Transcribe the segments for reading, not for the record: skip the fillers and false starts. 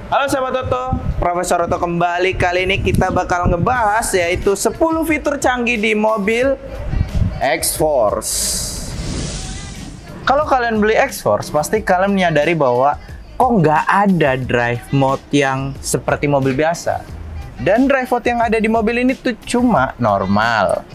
Halo sahabat Toto, Profesor Toto kembali. Kali ini kita bakal ngebahas yaitu 10 fitur canggih di mobil X-Force. Kalau kalian beli X-Force, pasti kalian menyadari bahwa kok nggak ada drive mode yang seperti mobil biasa. Dan drive mode yang ada di mobil ini tuh cuma normal,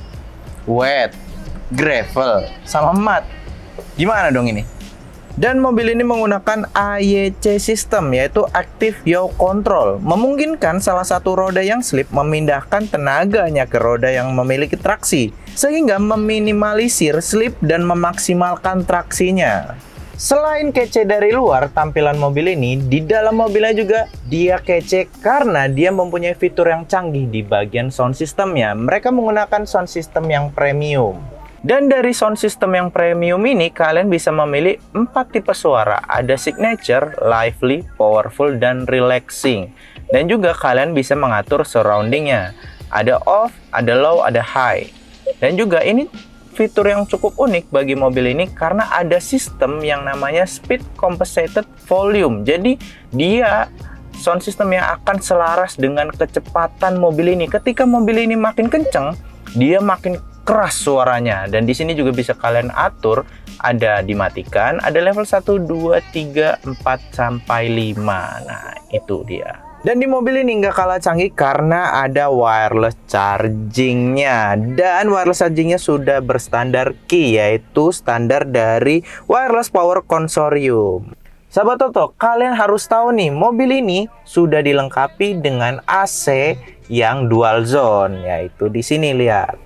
wet, gravel, sama mud. Gimana dong ini? Dan mobil ini menggunakan AYC system, yaitu Active Yaw Control, memungkinkan salah satu roda yang slip memindahkan tenaganya ke roda yang memiliki traksi, sehingga meminimalisir slip dan memaksimalkan traksinya. Selain kece dari luar, tampilan mobil ini, di dalam mobilnya juga dia kece karena dia mempunyai fitur yang canggih di bagian sound systemnya. Mereka menggunakan sound system yang premium. Dan dari sound system yang premium ini, kalian bisa memilih 4 tipe suara. Ada signature, lively, powerful, dan relaxing. Dan juga kalian bisa mengatur surroundingnya. Ada off, ada low, ada high. Dan juga ini fitur yang cukup unik bagi mobil ini karena ada sistem yang namanya speed compensated volume. Jadi dia sound system yang akan selaras dengan kecepatan mobil ini. Ketika mobil ini makin kenceng, dia makin keras suaranya. Dan di sini juga bisa kalian atur, ada dimatikan, ada level 1, 2, 3, 4 sampai 5. Nah, itu dia. Dan di mobil ini nggak kalah canggih karena ada wireless chargingnya. Dan wireless chargingnya sudah berstandar Qi, yaitu standar dari Wireless Power Consortium. Sahabat Toto, kalian harus tahu nih, mobil ini sudah dilengkapi dengan AC yang dual zone, yaitu di sini lihat.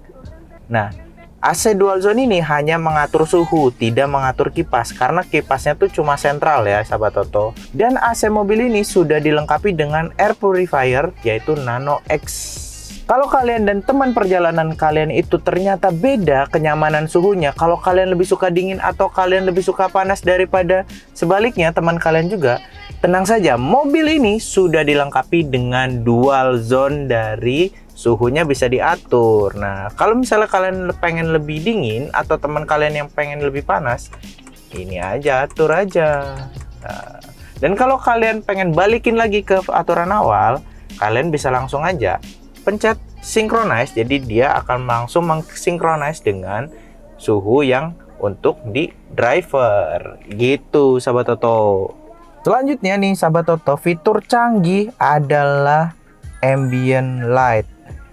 Nah, AC dual zone ini hanya mengatur suhu, tidak mengatur kipas, karena kipasnya tuh cuma sentral ya sahabat Toto. Dan AC mobil ini sudah dilengkapi dengan air purifier, yaitu Nano X. Kalau kalian dan teman perjalanan kalian itu ternyata beda kenyamanan suhunya, kalau kalian lebih suka dingin atau kalian lebih suka panas daripada sebaliknya teman kalian juga, tenang saja, mobil ini sudah dilengkapi dengan dual zone dari suhunya bisa diatur. Nah, kalau misalnya kalian pengen lebih dingin atau teman kalian yang pengen lebih panas, ini aja atur aja. Nah, dan kalau kalian pengen balikin lagi ke aturan awal, kalian bisa langsung aja pencet synchronize, jadi dia akan langsung mengsynchronize dengan suhu yang untuk di driver. Gitu sahabat Toto. Selanjutnya nih sahabat Toto, fitur canggih adalah ambient light.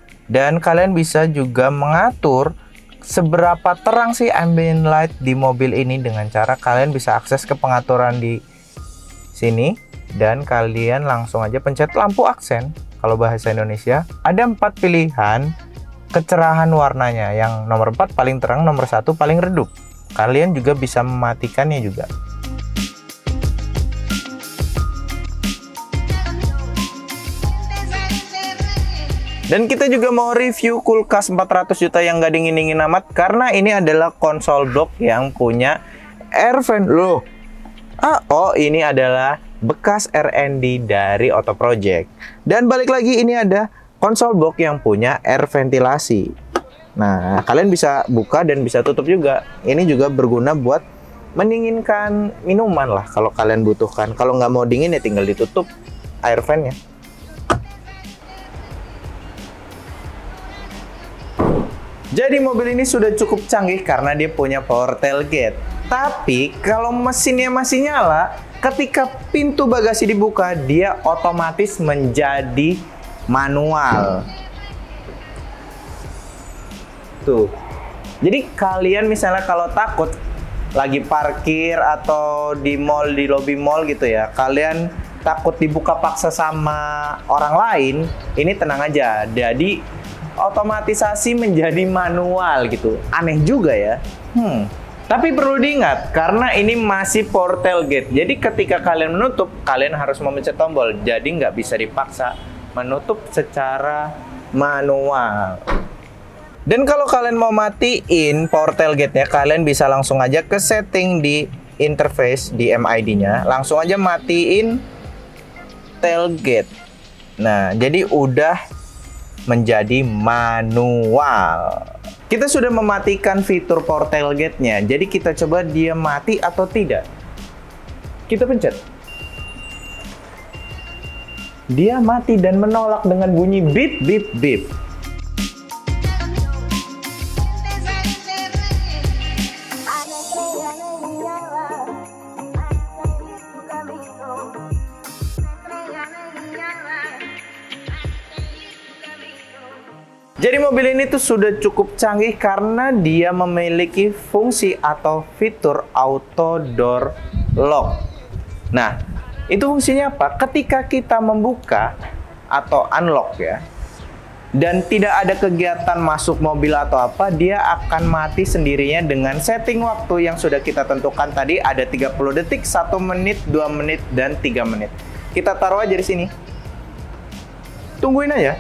Dan kalian bisa juga mengatur seberapa terang sih ambient light di mobil ini dengan cara kalian bisa akses ke pengaturan di sini dan kalian langsung aja pencet lampu aksen. Kalau bahasa Indonesia ada 4 pilihan kecerahan warnanya, yang nomor 4 paling terang, nomor 1 paling redup. Kalian juga bisa mematikannya juga. Dan kita juga mau review kulkas 400 juta yang gak dingin-dingin amat, karena ini adalah konsol blok yang punya air vent. Loh, oh ini adalah bekas R&D dari Auto Project. Dan balik lagi, ini ada konsol blok yang punya air ventilasi. Nah, kalian bisa buka dan bisa tutup juga. Ini juga berguna buat mendinginkan minuman lah kalau kalian butuhkan. Kalau nggak mau dingin ya tinggal ditutup air ventnya. Jadi mobil ini sudah cukup canggih karena dia punya power tailgate. Tapi kalau mesinnya masih nyala, ketika pintu bagasi dibuka, dia otomatis menjadi manual. Tuh. Jadi kalian misalnya kalau takut lagi parkir atau di mall, di lobi mall gitu ya, kalian takut dibuka paksa sama orang lain, ini tenang aja. Jadi otomatisasi menjadi manual gitu. Aneh juga ya. Tapi perlu diingat karena ini masih power tailgate. Jadi ketika kalian menutup, kalian harus memencet tombol. Jadi nggak bisa dipaksa menutup secara manual. Dan kalau kalian mau matiin power tailgate-nya, kalian bisa langsung aja ke setting di interface di MID-nya. Langsung aja matiin tailgate. Nah, jadi udah menjadi manual. Kita sudah mematikan fitur power tailgate-nya. Jadi kita coba dia mati atau tidak. Kita pencet. dia mati dan menolak dengan bunyi beep beep beep. Jadi mobil ini tuh sudah cukup canggih karena dia memiliki fungsi atau fitur auto door lock. Nah, itu fungsinya apa? Ketika kita membuka atau unlock ya, dan tidak ada kegiatan masuk mobil atau apa, dia akan mati sendirinya dengan setting waktu yang sudah kita tentukan tadi. Ada 30 detik, 1 menit, 2 menit, dan 3 menit. Kita taruh aja di sini. Tungguin aja.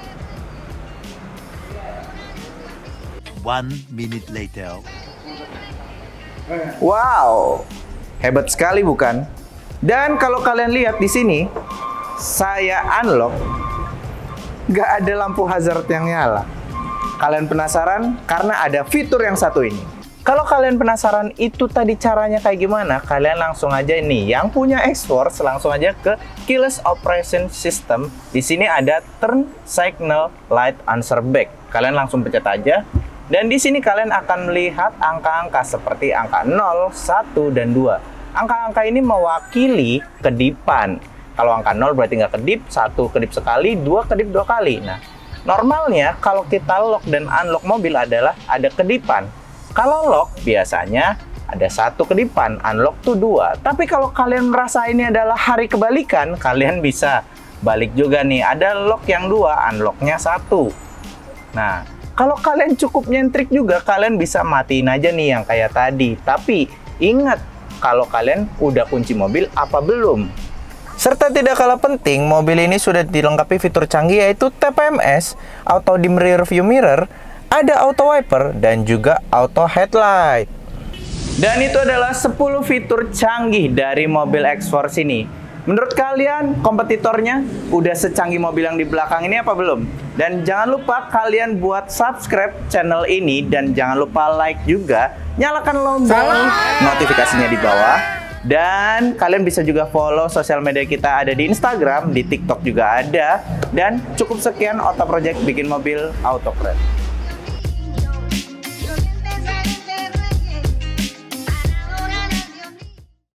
1 minute later. Wow, hebat sekali bukan? Dan kalau kalian lihat di sini, saya unlock, nggak ada lampu hazard yang nyala. Kalian penasaran? Karena ada fitur yang satu ini. Kalau kalian penasaran itu tadi caranya kayak gimana, kalian langsung aja nih yang punya Xforce langsung aja ke Keyless Operation System. Di sini ada Turn Signal Light Answer Back. Kalian langsung pencet aja. Dan di sini kalian akan melihat angka-angka seperti angka 0, 1, dan 2. Angka-angka ini mewakili kedipan. Kalau angka 0 berarti nggak kedip, 1 kedip sekali, 2 kedip 2 kali. Nah, normalnya kalau kita lock dan unlock mobil adalah ada kedipan. Kalau lock biasanya ada 1 kedipan, unlock tuh 2. Tapi kalau kalian merasa ini adalah hari kebalikan, kalian bisa balik juga nih. Ada lock yang 2, unlocknya 1. Nah, kalau kalian cukup nyentrik juga, kalian bisa matiin aja nih yang kayak tadi. Tapi ingat, kalau kalian udah kunci mobil apa belum? Serta tidak kalah penting, mobil ini sudah dilengkapi fitur canggih yaitu TPMS, Auto Dim Rear View Mirror, ada Auto Wiper, dan juga Auto Headlight. Dan itu adalah 10 fitur canggih dari mobil Xforce ini. Menurut kalian, kompetitornya udah secanggih mobil yang di belakang ini apa belum? Dan jangan lupa kalian buat subscribe channel ini dan jangan lupa like juga, nyalakan lonceng notifikasinya di bawah. Dan kalian bisa juga follow sosial media kita, ada di Instagram, di TikTok juga ada. Dan cukup sekian Ota Project bikin mobil auto keren.